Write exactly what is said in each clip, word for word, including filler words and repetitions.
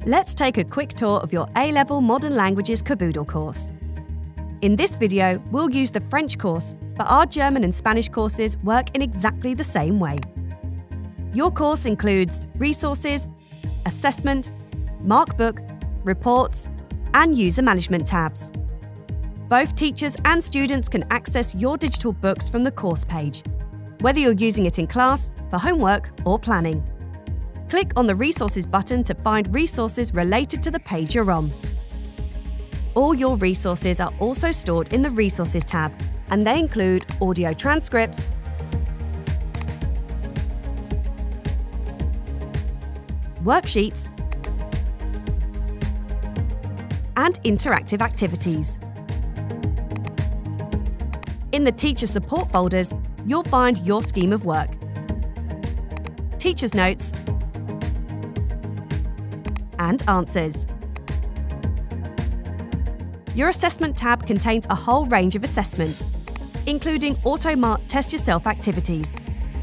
Let's take a quick tour of your A-Level Modern Languages Kerboodle course. In this video, we'll use the French course, but our German and Spanish courses work in exactly the same way. Your course includes resources, assessment, markbook, reports, and user management tabs. Both teachers and students can access your digital books from the course page, whether you're using it in class, for homework, or planning. Click on the Resources button to find resources related to the page you're on. All your resources are also stored in the Resources tab, and they include audio transcripts, worksheets, and interactive activities. In the Teacher Support folders, you'll find your scheme of work, teacher's notes, and answers. Your Assessment tab contains a whole range of assessments, including auto-marked test yourself activities.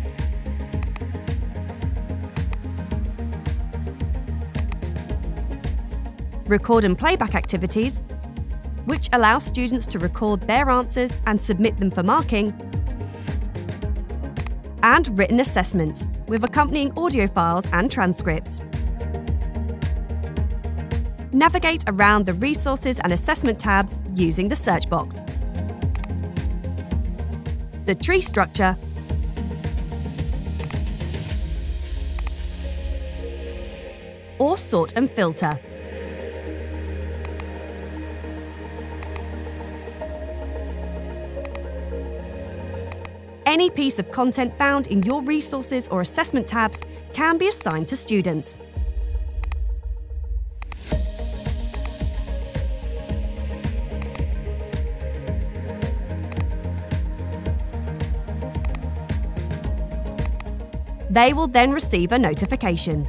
Record and playback activities, which allow students to record their answers and submit them for marking, and written assessments with accompanying audio files and transcripts. Navigate around the Resources and Assessment tabs using the search box, the tree structure, or sort and filter. Any piece of content found in your Resources or Assessment tabs can be assigned to students. They will then receive a notification.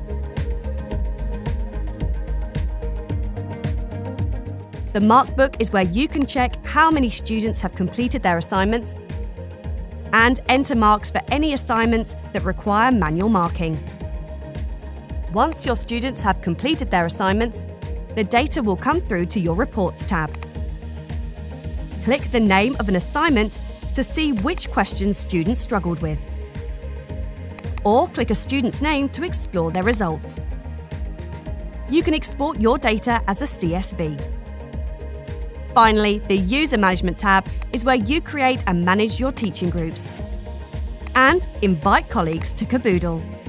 The markbook is where you can check how many students have completed their assignments and enter marks for any assignments that require manual marking. Once your students have completed their assignments, the data will come through to your Reports tab. Click the name of an assignment to see which questions students struggled with, or click a student's name to explore their results. You can export your data as a C S V. Finally, the User Management tab is where you create and manage your teaching groups and invite colleagues to Kerboodle.